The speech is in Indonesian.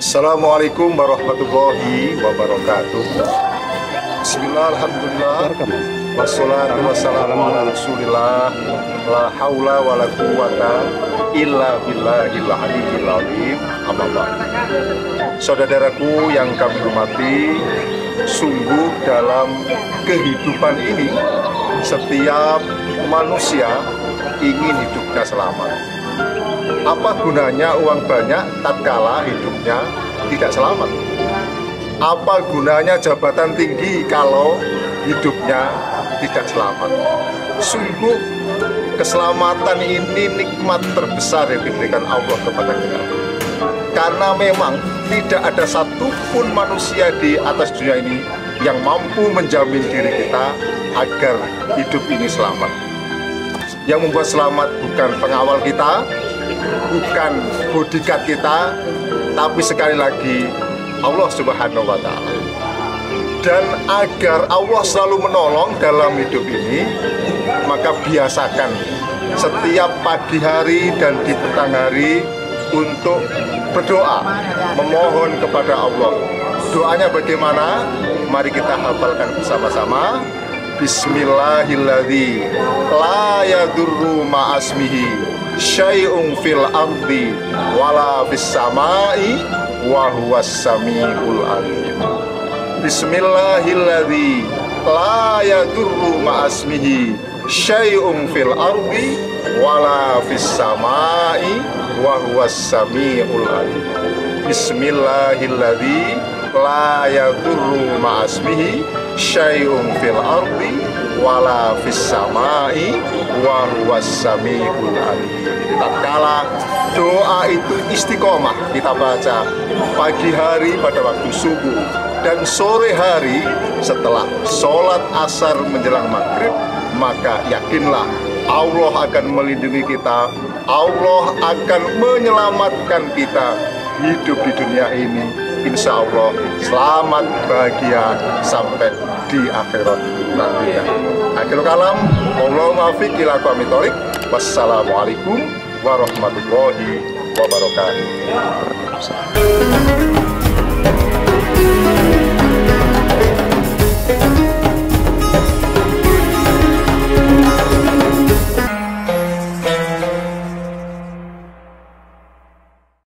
Assalamualaikum warahmatullahi wabarakatuh. Bismillah, alhamdulillah, wassalatu wassalamu ala rasulillah, la hawla wa la quwata illa billahil aliyyil azim, amma ba'd. Saudaraku yang kami hormati, sungguh dalam kehidupan ini setiap manusia ingin hidupnya selamat. Apa gunanya uang banyak tatkala hidupnya tidak selamat? Apa gunanya jabatan tinggi kalau hidupnya tidak selamat? Sungguh keselamatan ini nikmat terbesar yang diberikan Allah kepada kita. Karena memang tidak ada satupun manusia di atas dunia ini yang mampu menjamin diri kita agar hidup ini selamat. Yang membuat selamat bukan pengawal kita, bukan bodyguard kita, tapi sekali lagi Allah Subhanahu wa Ta'ala. Dan agar Allah selalu menolong dalam hidup ini, maka biasakan setiap pagi hari dan di petang hari untuk berdoa, memohon kepada Allah. Doanya bagaimana? Mari kita hafalkan bersama-sama. Bismillahilladzi la yadurru ma'asmihi syai'un fil ardi wala fis samai wa huwas samiul alim. Bismillahilladzi la yadurru ma'asmihi syai'un fil ardi wala fis samai wa huwas samiul alim. Bismillahilladzi la yadurru ma'asmihi syai'un fil ardi wala fis samai wa huwas samiul alim. Tatkala doa itu istiqomah kita baca pagi hari pada waktu subuh dan sore hari setelah sholat asar menjelang maghrib, maka yakinlah Allah akan melindungi kita, Allah akan menyelamatkan kita hidup di dunia ini. Insya Allah selamat bahagia sampai di akhirat nantinya. Akhirul kalam, Allahumma fiq ila aqwamit thoriq. Wassalamualaikum warahmatullahi wabarakatuh.